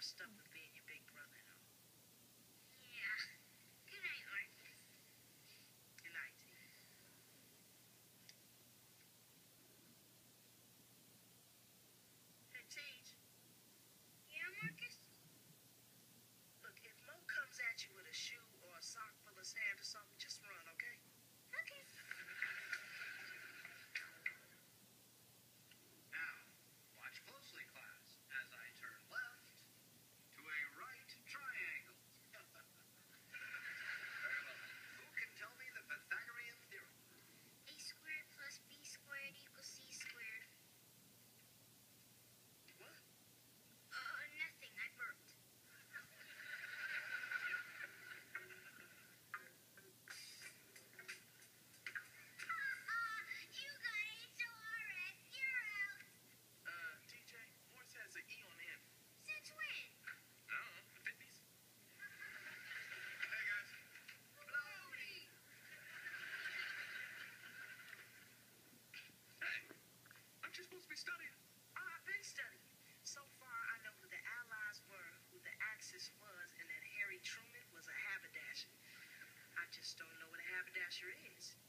stuck with being your big brother, though. Yeah. Good night, Marcus. Good night, T. Hey, Teach. Yeah, Marcus? Look, if Mo comes at you with a shoe or a sock full of sand or something, just run, okay? Okay. Now, watch closely, class, as I turn left to a right triangle. Very well. Who can tell me the Pythagorean theorem? A squared plus b squared equals c squared. What? Nothing. I burped. You got HORS. You're out. TJ, Morse has an E on the end. Since when? I don't know, the 50s? Hey, guys. Bloody! Hey, aren't you supposed to be studying? I've been studying. So far, I know who the Allies were, who the Axis was, and that Harry Truman was a haberdasher. I just don't know what a haberdasher is.